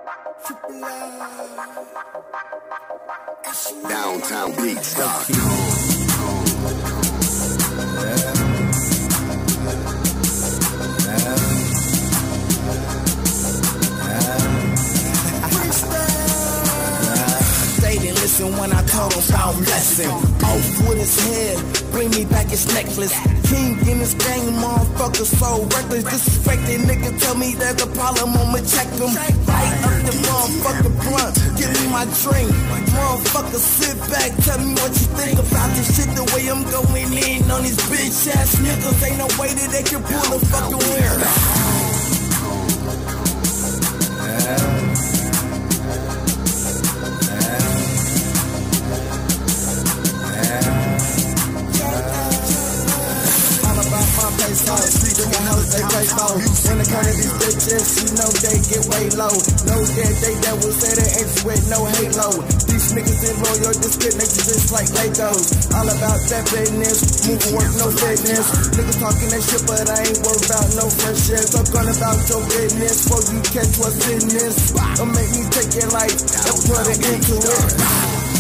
Listen when I told him about blessing. Off with his head, bring me back his necklace. King in this game, motherfucker so reckless. Disrespected nigga tell me there's a problem, I'ma check him. Light up the motherfucker blunt, give me my drink. Motherfucker sit back, tell me what you think about this shit. The way I'm going in on these bitch ass niggas, ain't no way that they can pull the fucking win. Street in the house, they play ball. In the corner, these bitches, you know they get way low. No dead, they devil say they ain't with no halo. These niggas ain't loyal, disconnected just like Legos. All about that business, moving work, no fitness. Niggas talking that shit, but I ain't worried about no fresh shit. Talking about your business, before you catch what's in this. Or make me take your life and put it into it.